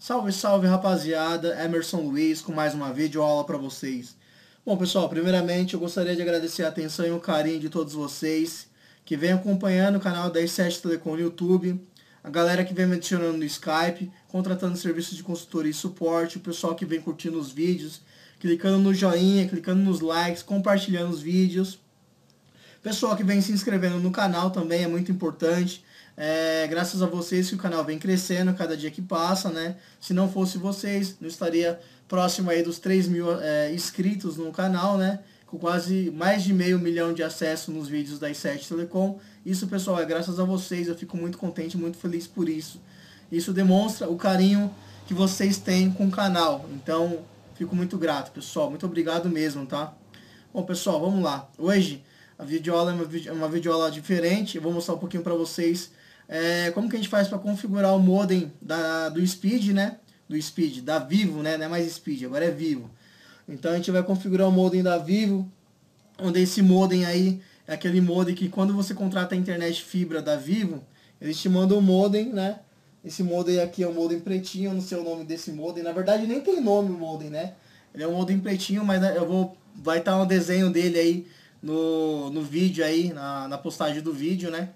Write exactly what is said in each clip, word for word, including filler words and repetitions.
Salve, salve rapaziada, Emerson Luiz com mais uma videoaula para vocês. Bom pessoal, primeiramente eu gostaria de agradecer a atenção e o carinho de todos vocês que vem acompanhando o canal da i sete Telecom no YouTube, a galera que vem me adicionando no Skype, contratando serviços de consultoria e suporte, o pessoal que vem curtindo os vídeos, clicando no joinha, clicando nos likes, compartilhando os vídeos. Pessoal que vem se inscrevendo no canal também é muito importante. É, graças a vocês que o canal vem crescendo cada dia que passa, né? Se não fosse vocês, não estaria próximo aí dos três mil é, inscritos no canal, né? Com quase mais de meio milhão de acessos nos vídeos da i sete Telecom. Isso, pessoal, é graças a vocês. Eu fico muito contente, muito feliz por isso. Isso demonstra o carinho que vocês têm com o canal. Então, fico muito grato, pessoal. Muito obrigado mesmo, tá? Bom, pessoal, vamos lá. Hoje a videoaula é uma, vide uma videoaula diferente. Eu vou mostrar um pouquinho para vocês é, como que a gente faz para configurar o modem da, do Speed, né? Do Speed, da Vivo, né? Não é mais Speed, agora é Vivo. Então a gente vai configurar o modem da Vivo, onde esse modem aí é aquele modem que quando você contrata a internet fibra da Vivo, eles te mandam o modem, né? Esse modem aqui é um modem pretinho, eu não sei o nome desse modem. Na verdade nem tem nome o modem, né? Ele é um modem pretinho, mas eu vou vai estar um desenho dele aí no, no vídeo aí, na, na postagem do vídeo, né?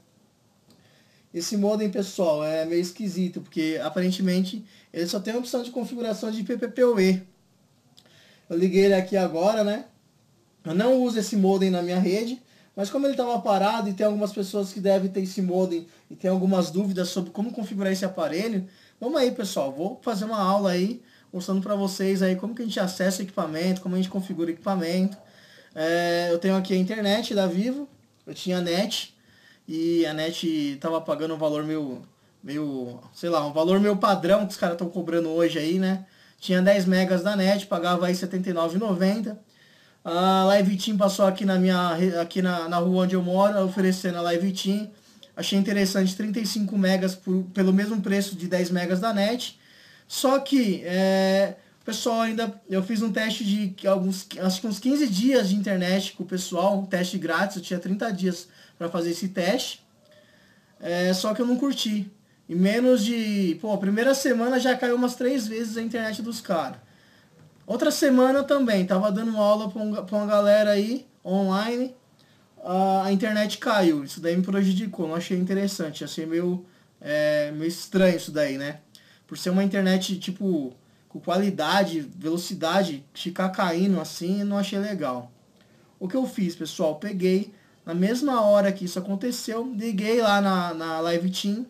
Esse modem, pessoal, é meio esquisito, porque aparentemente ele só tem a opção de configuração de P P P O E. Eu liguei ele aqui agora, né? Eu não uso esse modem na minha rede, mas como ele estava parado e tem algumas pessoas que devem ter esse modem e tem algumas dúvidas sobre como configurar esse aparelho, vamos aí, pessoal, vou fazer uma aula aí mostrando para vocês aí como que a gente acessa o equipamento, como a gente configura o equipamento. É, eu tenho aqui a internet da Vivo, eu tinha a net e a net estava pagando um valor meio, meio, sei lá, um valor meio padrão que os caras estão cobrando hoje aí, né? Tinha dez megas da net, pagava aí setenta e nove reais e noventa centavos. A Live Team passou aqui na minha aqui na, na rua onde eu moro, oferecendo a Live Team. Achei interessante, trinta e cinco megas por, pelo mesmo preço de dez megas da net. Só que é, o pessoal ainda, eu fiz um teste de alguns, acho que uns quinze dias de internet com o pessoal, um teste grátis, eu tinha trinta dias para fazer esse teste. É, só que eu não curti. Em menos de, pô, a primeira semana já caiu umas três vezes a internet dos caras. Outra semana também, tava dando aula pra, um, pra uma galera aí, online, a, a internet caiu. Isso daí me prejudicou, não achei interessante, achei meio, é, meio estranho isso daí, né? Por ser uma internet, tipo, com qualidade, velocidade, ficar caindo assim, não achei legal. O que eu fiz, pessoal? Peguei, na mesma hora que isso aconteceu, liguei lá na, na Live Team,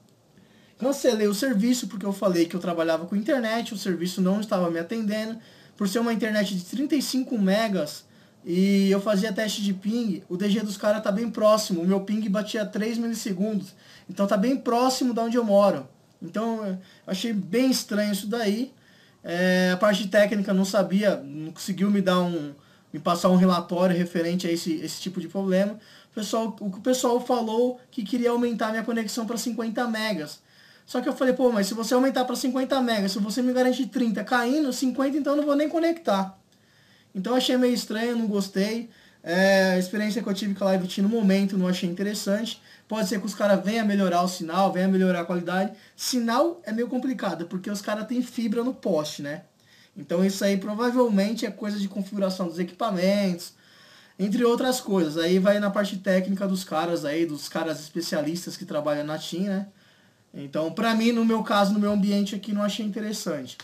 cancelei o serviço porque eu falei que eu trabalhava com internet, o serviço não estava me atendendo. Por ser uma internet de trinta e cinco megas e eu fazia teste de ping, o D G dos caras tá bem próximo. O meu ping batia três milissegundos. Então tá bem próximo da onde eu moro. Então eu achei bem estranho isso daí. É, a parte técnica não sabia, não conseguiu me dar um, me passar um relatório referente a esse, esse tipo de problema. O, pessoal, o que o pessoal falou que queria aumentar minha conexão para cinquenta megas. Só que eu falei, pô, mas se você aumentar para cinquenta megas, se você me garante trinta caindo, cinquenta então eu não vou nem conectar. Então eu achei meio estranho, não gostei. É, a experiência que eu tive com a Live Team no momento não achei interessante. Pode ser que os caras venham melhorar o sinal, venham melhorar a qualidade. Sinal é meio complicado, porque os caras têm fibra no poste, né? Então isso aí provavelmente é coisa de configuração dos equipamentos, entre outras coisas. Aí vai na parte técnica dos caras aí, dos caras especialistas que trabalham na Team, né? Então, pra mim, no meu caso, no meu ambiente aqui, não achei interessante.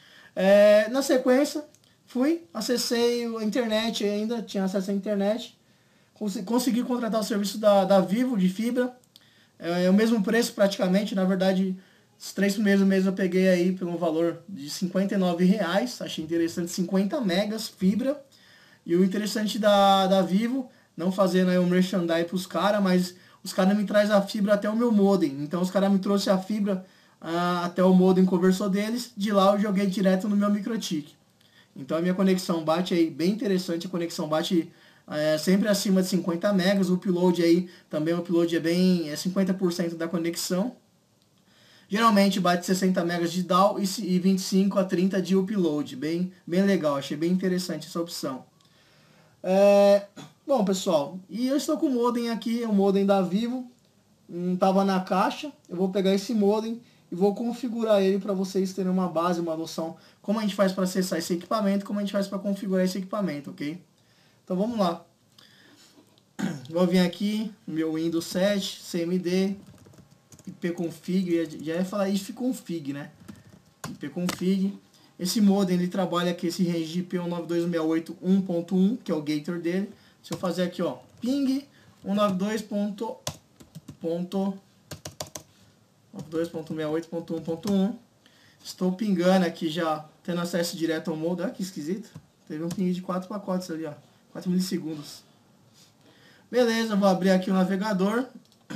É, na sequência, fui, acessei a internet ainda, tinha acesso à internet. Cons consegui contratar o serviço da, da Vivo, de fibra. É, é o mesmo preço praticamente, na verdade, os três primeiros meses eu peguei aí pelo valor de cinquenta e nove reais. Achei interessante, cinquenta megas fibra. E o interessante da, da Vivo, não fazendo aí um merchandising pros caras, mas os caras me trazem a fibra até o meu modem. Então os caras me trouxeram a fibra ah, até o modem, conversou deles. De lá eu joguei direto no meu microtik. Então a minha conexão bate aí bem interessante. A conexão bate é, sempre acima de cinquenta megas. O upload aí também, o upload é bem, é cinquenta por cento da conexão. Geralmente bate sessenta megas de D A W e vinte e cinco a trinta de upload. Bem, bem legal, achei bem interessante essa opção. É... Bom, pessoal, e eu estou com o modem aqui, o modem da Vivo, estava na caixa. Eu vou pegar esse modem e vou configurar ele para vocês terem uma base, uma noção como a gente faz para acessar esse equipamento, como a gente faz para configurar esse equipamento, ok? Então vamos lá. Vou vir aqui, meu Windows sete, C M D, ipconfig, já ia falar ifconfig, né? ipconfig. Esse modem ele trabalha aqui esse range de I P um nove dois seis oito ponto um ponto um, que é o gator dele. Se eu fazer aqui, ó, ping cento e noventa e dois ponto um ponto um ponto um. Estou pingando aqui já, tendo acesso direto ao modem. Olha que esquisito. Teve um ping de quatro pacotes ali, ó, quatro milissegundos. Beleza, vou abrir aqui o navegador.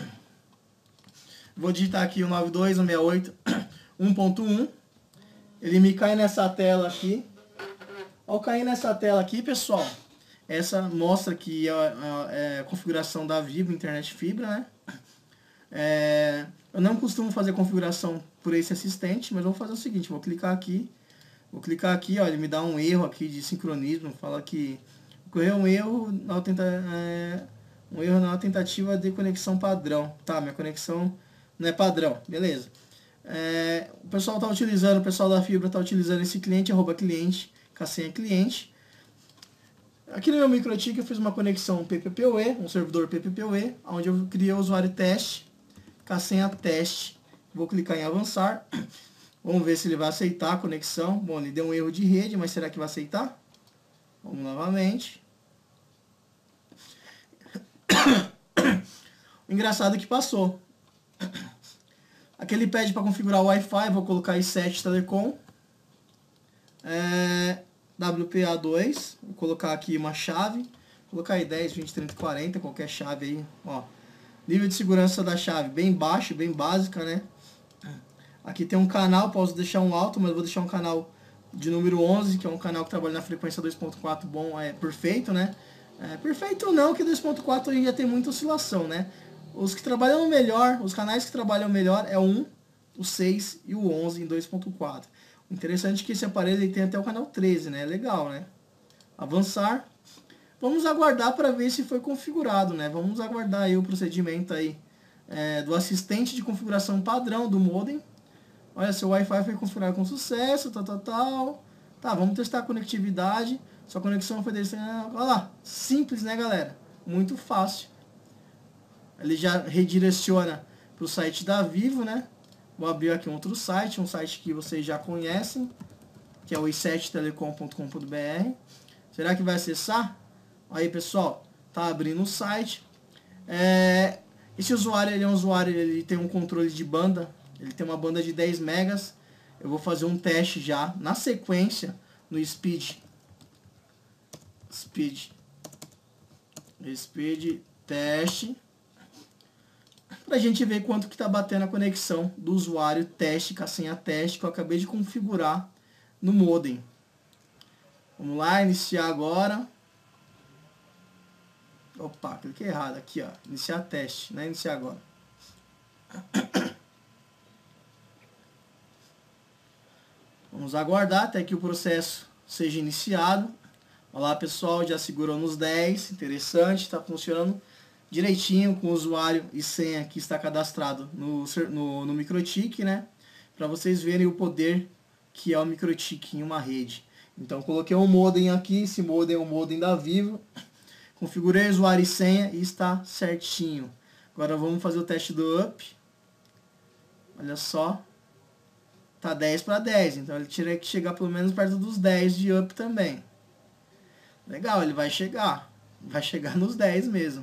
Vou digitar aqui o nove dois seis oito ponto um ponto um. Ele me cai nessa tela aqui. Ao cair nessa tela aqui, pessoal, essa mostra que é a, é a configuração da Vivo Internet Fibra, né? É, eu não costumo fazer configuração por esse assistente, mas vou fazer o seguinte, vou clicar aqui, vou clicar aqui, ó, ele me dá um erro aqui de sincronismo, fala que ocorreu um erro na tenta, é, um erro na tentativa de conexão padrão. Tá, minha conexão não é padrão, beleza. É, o pessoal está utilizando, o pessoal da Fibra está utilizando esse cliente, arroba cliente, com a senha cliente. Aqui no meu MikroTik eu fiz uma conexão P P P O E, um servidor P P P O E, onde eu criei o usuário teste, com a senha teste. Vou clicar em avançar. Vamos ver se ele vai aceitar a conexão. Bom, ele deu um erro de rede, mas será que vai aceitar? Vamos novamente. O engraçado é que passou. Aqui ele pede para configurar o Wi-Fi, vou colocar i sete Telecom, é, W P A dois, vou colocar aqui uma chave, vou colocar aí dez, vinte, trinta, quarenta, qualquer chave aí, ó. Nível de segurança da chave bem baixo, bem básica, né? Aqui tem um canal, posso deixar um alto, mas vou deixar um canal de número onze, que é um canal que trabalha na frequência dois ponto quatro, bom, é perfeito, né? É, perfeito não, que dois ponto quatro hoje já tem muita oscilação, né? Os que trabalham melhor, os canais que trabalham melhor é o um, o seis e o onze em dois ponto quatro. O interessante é que esse aparelho ele tem até o canal treze, né? Legal, né? Avançar. Vamos aguardar para ver se foi configurado, né? Vamos aguardar aí o procedimento aí é, do assistente de configuração padrão do modem. Olha, seu Wi-Fi foi configurado com sucesso, tal, tal, tal. Tá, vamos testar a conectividade. Sua conexão foi destinada. Olha lá, simples, né, galera? Muito fácil. Ele já redireciona para o site da Vivo, né? Vou abrir aqui um outro site, um site que vocês já conhecem, que é o i sete telecom ponto com ponto br. Será que vai acessar? Aí, pessoal, tá abrindo o site. É, esse usuário, ele é um usuário, ele tem um controle de banda, ele tem uma banda de dez megas. Eu vou fazer um teste já na sequência no Speed. Speed. Speed teste. Pra gente ver quanto que tá batendo a conexão do usuário teste com a senha teste que eu acabei de configurar no modem. Vamos lá, iniciar agora. Opa, cliquei errado aqui, ó. Iniciar teste, não é iniciar agora. Vamos aguardar até que o processo seja iniciado. Olha lá, pessoal, já segurou nos dez. Interessante, está funcionando direitinho com o usuário e senha que está cadastrado no, no, no MikroTik, né? Para vocês verem o poder que é o MikroTik em uma rede. Então, coloquei um modem aqui. Esse modem é o modem da Vivo. Configurei o usuário e senha e está certinho. Agora vamos fazer o teste do up. Olha só. Tá dez para dez, então ele teria que chegar pelo menos perto dos dez de up também. Legal, ele vai chegar. Vai chegar nos dez mesmo.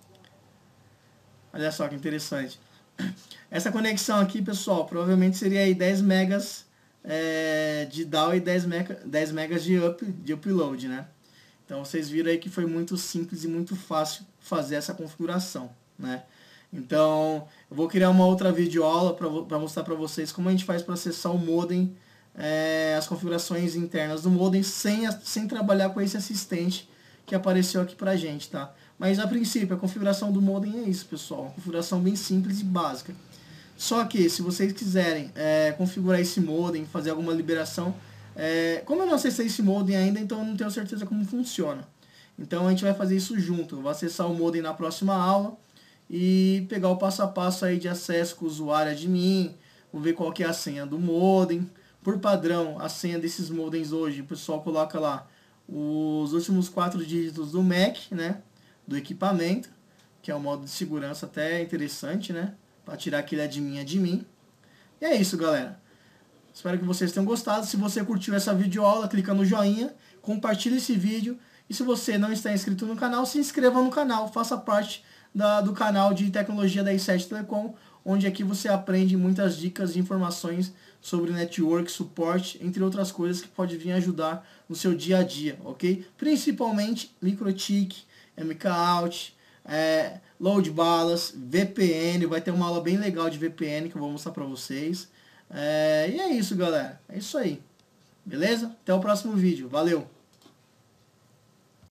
Olha só que interessante. Essa conexão aqui, pessoal, provavelmente seria aí dez megas é, de down e dez megas de up, de upload, né? Então vocês viram aí que foi muito simples e muito fácil fazer essa configuração, né? Então eu vou criar uma outra videoaula para mostrar para vocês como a gente faz para acessar o modem, é, as configurações internas do modem sem, sem trabalhar com esse assistente que apareceu aqui pra gente, tá? Mas a princípio a configuração do modem é isso, pessoal, uma configuração bem simples e básica. Só que se vocês quiserem é, configurar esse modem, fazer alguma liberação, é, como eu não acessei esse modem ainda, então eu não tenho certeza como funciona. Então a gente vai fazer isso junto. Eu vou acessar o modem na próxima aula e pegar o passo a passo aí de acesso com o usuário admin, vou ver qual que é a senha do modem. Por padrão, a senha desses modems hoje, o pessoal coloca lá os últimos quatro dígitos do M A C, né, do equipamento, que é um modo de segurança até interessante, né, para tirar aquele admin admin. E é isso, galera. Espero que vocês tenham gostado. Se você curtiu essa videoaula, clica no joinha, compartilhe esse vídeo. E se você não está inscrito no canal, se inscreva no canal, faça parte da, do canal de tecnologia da i sete Telecom, onde aqui você aprende muitas dicas e informações sobre network, suporte, entre outras coisas que pode vir ajudar no seu dia a dia, ok? Principalmente MikroTik, M K Out, é, Load Balance, V P N, vai ter uma aula bem legal de V P N que eu vou mostrar para vocês. É, e é isso, galera. É isso aí. Beleza? Até o próximo vídeo. Valeu!